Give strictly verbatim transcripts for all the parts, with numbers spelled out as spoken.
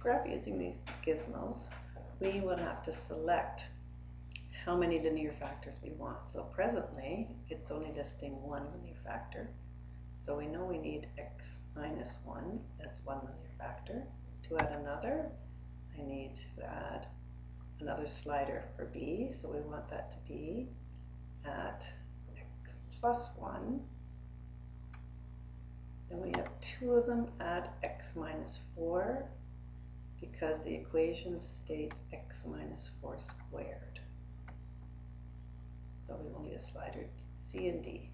graph using these gizmos, we will have to select how many linear factors we want. So presently, it's only listing one linear factor. So we know we need x minus one as one linear factor. To add another, I need to add another slider for b. So we want that to be at x plus one. And we have two of them at x minus four, because the equation states x minus four squared. So we will need a slider C and D.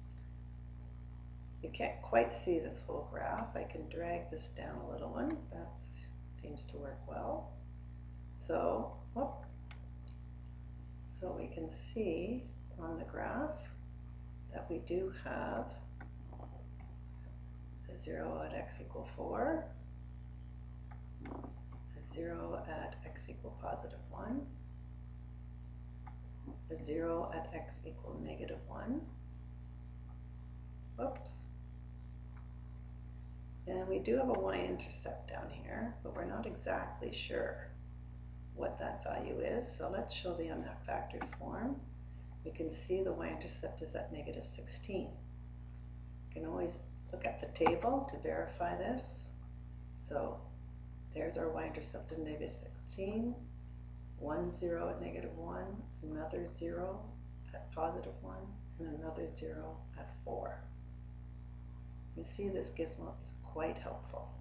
You can't quite see this whole graph. I can drag this down a little one. That seems to work well. So, whoop. So we can see on the graph that we do have a zero at x equal four, a zero at x equal positive one, a zero at x equal negative one. Oops. And we do have a y-intercept down here, but we're not exactly sure what that value is. So let's show the unfactored form. We can see the y-intercept is at negative sixteen. You can always look at the table to verify this. So there's our y-intercept of negative sixteen, one zero at negative one, another zero at positive one, and another zero at four. You see, this gizmo is quite helpful.